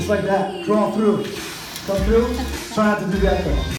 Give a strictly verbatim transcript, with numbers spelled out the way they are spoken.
like that. Draw through. Come through. Try not to do that though.